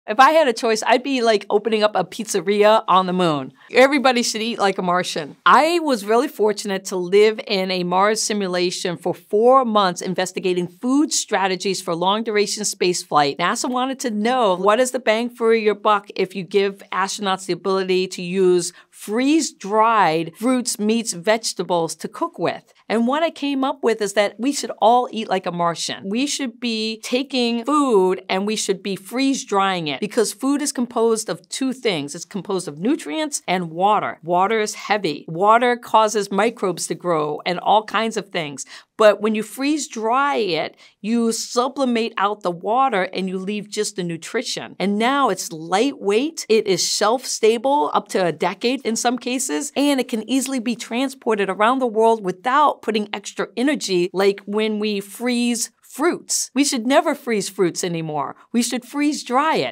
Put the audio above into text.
If I had a choice, I'd be like opening up a pizzeria on the moon. Everybody should eat like a Martian. I was really fortunate to live in a Mars simulation for 4 months investigating food strategies for long-duration spaceflight. NASA wanted to know, what is the bang for your buck if you give astronauts the ability to use freeze-dried fruits, meats, vegetables to cook with? And what I came up with is that we should all eat like a Martian. We should be taking food and we should be freeze-drying it, because food is composed of 2 things. It's composed of nutrients and water. Water is heavy. Water causes microbes to grow and all kinds of things. But when you freeze dry it, you sublimate out the water and you leave just the nutrition. And now it's lightweight, it is shelf stable up to a decade in some cases, and it can easily be transported around the world without putting extra energy like when we freeze fruits. We should never freeze fruits anymore. We should freeze dry it.